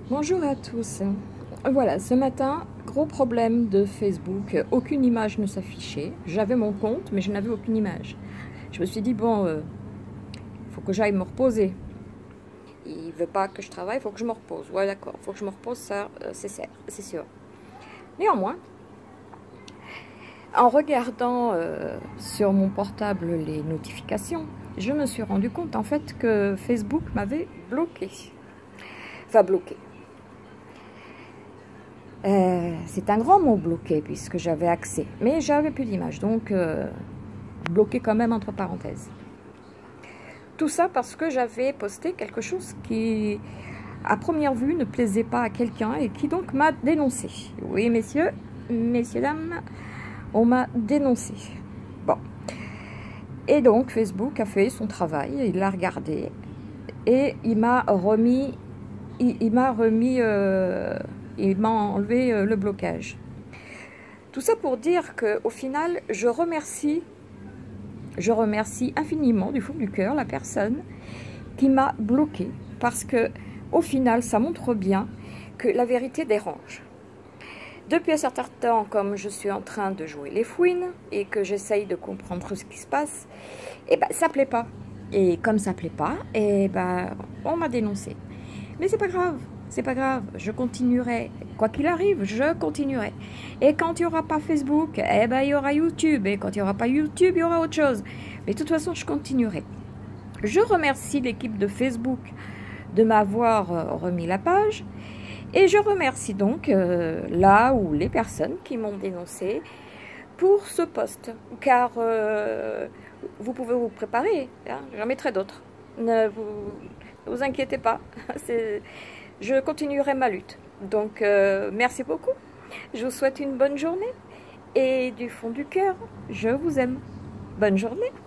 Bonjour à tous. Voilà, ce matin, gros problème de Facebook. Aucune image ne s'affichait. J'avais mon compte, mais je n'avais aucune image. Je me suis dit, bon, faut que j'aille me reposer. Il veut pas que je travaille, il faut que je me repose. Ouais, d'accord, il faut que je me repose, ça, c'est sûr. Néanmoins, en regardant sur mon portable les notifications, je me suis rendu compte en fait que Facebook m'avait bloqué. Enfin, bloqué. C'est un grand mot bloqué puisque j'avais accès, mais j'avais plus d'image, donc bloqué quand même entre parenthèses. Tout ça parce que j'avais posté quelque chose qui, à première vue, ne plaisait pas à quelqu'un et qui donc m'a dénoncé. Oui, messieurs, dames, on m'a dénoncé. Bon. Et donc Facebook a fait son travail, il l'a regardé et il m'a remis, il m'a enlevé le blocage. Tout ça pour dire qu'au final, je remercie infiniment du fond du cœur la personne qui m'a bloqué, parce que au final, ça montre bien que la vérité dérange. Depuis un certain temps, comme je suis en train de jouer les fouines et que j'essaye de comprendre ce qui se passe, et ben ça plaît pas. Et comme ça plaît pas, et ben on m'a dénoncé. Mais c'est pas grave. C'est pas grave, je continuerai. Quoi qu'il arrive, je continuerai. Et quand il n'y aura pas Facebook, eh ben, il y aura YouTube. Et quand il n'y aura pas YouTube, il y aura autre chose. Mais de toute façon, je continuerai. Je remercie l'équipe de Facebook de m'avoir remis la page. Et je remercie donc là où les personnes qui m'ont dénoncé pour ce post. Car vous pouvez vous préparer, hein, j'en mettrai d'autres. Ne vous inquiétez pas. Je continuerai ma lutte. Donc, merci beaucoup. Je vous souhaite une bonne journée. Et du fond du cœur, je vous aime. Bonne journée.